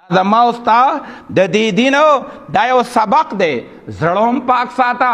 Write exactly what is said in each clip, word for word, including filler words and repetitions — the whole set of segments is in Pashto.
زما او ستا د دې دین دا یو سبق دی. زړه هم پاک ساته،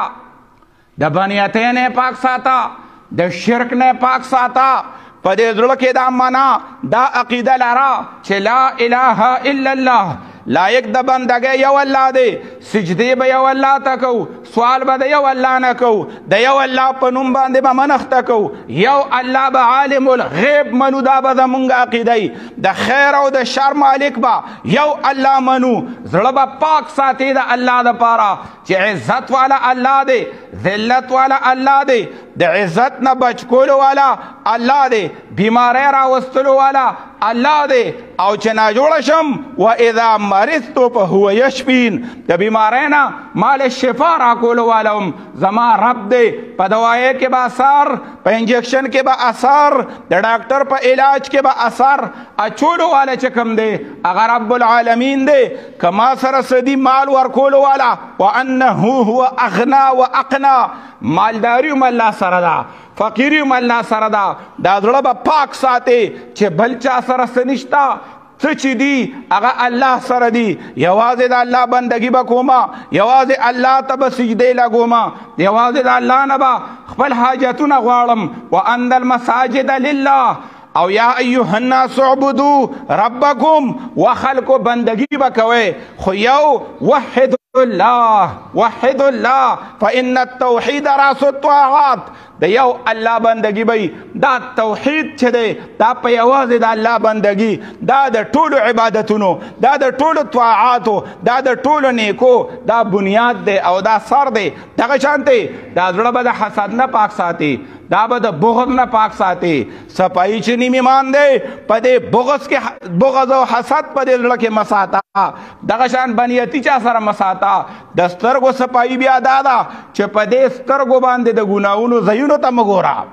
د بدنیتۍ نه پاک ساته، د شرک نه پاک ساته. په دې زړه کې دا معنا دا عقیده لره چې لا اله الا الله، لایق د بندګۍ یو الله دی، سجدې به یو الله ته کوو، سوال به د یو الله نه کوو، د یو الله په نوم باندې به منښته کوو، یو الله به عالم الغیب منو. دا به زمونږ عقیده وي. د خیر او د شر مالک به یو الله منو. زړه به پاک ساتي د الله دپاره چې عزت والا الله دی، ذلت والا الله دی، د عزت نه بچ کولو والا الله دی، بیماری راوستلو والا الله دی. او چې ناجوړه شم واذا مرضت فهو یشفین، د بیماری نه مال شفا راکولو والا هم زما رب دی. په دوایۍ کې به اثر، په انجکشن کې به اثر، د ډاکټر په علاج کې به اثر اچولو والا چې کوم دی هغه رب العالمین دی. که ما سره سدي مال ورکولو والا وانه هو اغنا واقنا، مالداري هم الله سره ده، فقیری هم الله سره ده. دا زړه به پاک ساتي چې بل چا سره څه نشته، څه چې دي هغه الله سره دي. یوازې د الله بندګي به کومه، یوازې الله ته به سجدې لګومه، یوازې د الله نه به خپل حاجتونه غواړم. وان المساجد لله او یا ایها الناس اعبدوا ربکم، و خلکو بندګي به کوئ، خو یو وحد الله، وحد الله فإن التوحید راس الطاعات. د یو الله بندگی بی، دا توحید چې دی دا په یوازې د الله بندگی، دا د ټولو عبادتونو، دا د ټولو طاعاتو، دا د ټولو نیکو دا بنیاد دی او دا سر دی. دغه شانتې دا زړه به د حسد نه پاک ساتي، دا به د بغض نه پاک ساتي. صفایي چې نیم ایمان دی په دې بغض کې، بغض او حسد په دې زړه کې مساته. دغه شان بنیتي چا سره مساته. د سترګو صفایي بیا دا ده چې په دې سترګو باندې د ګناهونو ځایونو ته مه ګوره.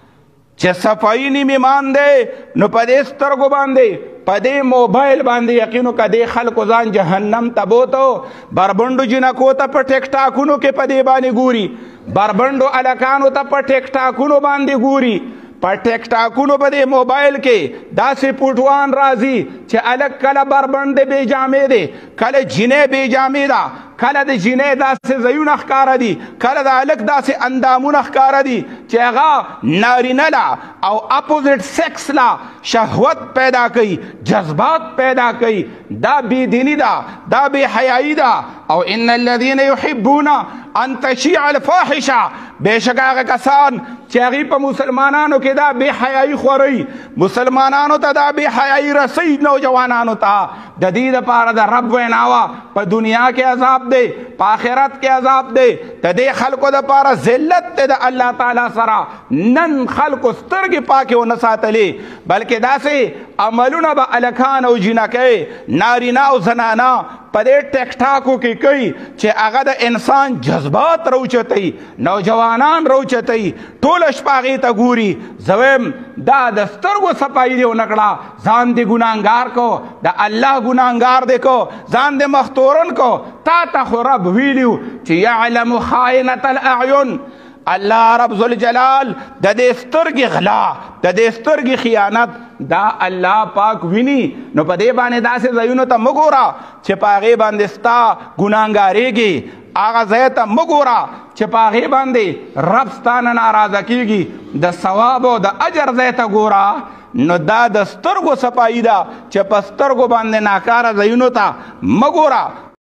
چې صفایي نیم ایمان دی نو په دې سترګو باندې، په دې موبایل باندې یقینو که دې خلکو ځان جهنم ته بوتو. بربنډو جنکو ته په ټیک ټاکونو کې په دې باندې ګوري، بربنډو الکانو ته په ټیک ټاکونو باندې ګوري. په ټیک ټاکونو په دې موبایل کې داسې پوټوان راځي چې الک کله بربنډ دی بې جامې دی، کله جینۍ بې جامې ده، کله د جینۍ داسې ځایونه ښکاره دي، کله د هلک داسې اندامونه ښکاره دي چې هغه نارینه له او اپوزیټ سیکس له شهوت پیدا کوي، جذبات پیدا کوي. دا بېدیني ده، دا بې حیایي ده. او ان الذین یحبون ان تشیع الفاحشه، بېشکه هغه کسان چې هغوی په مسلمانانو کې دا بې حیایي خوروي، مسلمانانو ته دا بې حیایي رسوي نوجوانانو ته. د دې دپاره د رب ویناوه په دنیا کې عذاب دی، په آخرت کې عذاب دی. د دې خلکو دپاره ذلت دی د الله تعالی سره. نن خلکو سترګې پاکې ونه ساتلې، بلکې داسې عملونه به الکان او جینکۍ، نارینه او زنانه په دې ټیک ټاکو کې کوي چې هغه د انسان جذبات راوچتوي، نوجوانان راوچتوي، ټوله شپه هغې ته ګوري. زه وایم دا د سترګو صفایي دې ونه کړه، ځان دې ګناهګار کو، د الله ګناهګار دې کو، ځان دې مختورن کو. تا ته خو رب ویلي چې یعلم خائنة الاعین، الله رب ذوالجلال د دې سترګې غلا، د دې سترګې خیانت دا الله پاک ویني. نو په دې باندې داسې ځایونو ته مه ګوره چې په هغې باندې ستا ګناهګارېږي، هغه ځای ته مه ګوره چې په هغې باندې رب ستا نه ناراضه کېږي. د ثواب او د اجر ځای ته ګوره. نو دا د سترګو صفایي ده چې په سترګو باندې ناکاره ځایونو ته مه ګوره.